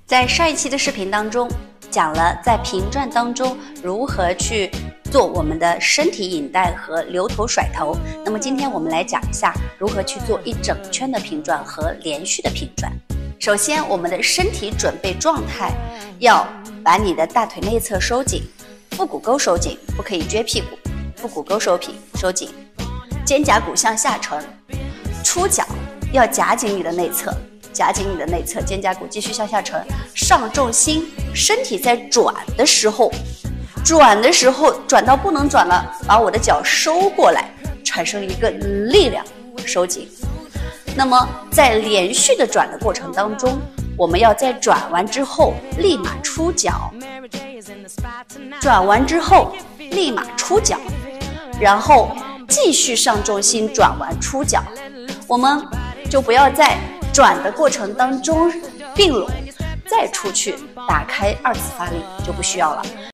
在上一期的视频当中，讲了在平转当中如何去做我们的身体引带和留头甩头。那么今天我们来讲一下如何去做一整圈的平转和连续的平转。首先，我们的身体准备状态要把你的大腿内侧收紧，腹股沟收紧，不可以撅屁股，腹股沟收紧，肩胛骨向下沉，出脚要夹紧你的内侧，肩胛骨继续向下沉，上重心，身体在转的时候转到不能转了，把我的脚收过来，产生一个力量，收紧。那么在连续的转的过程当中，我们要在转完之后立马出脚，然后继续上重心，转完出脚。我们就不要在转的过程当中并拢，再出去打开二次发力就不需要了。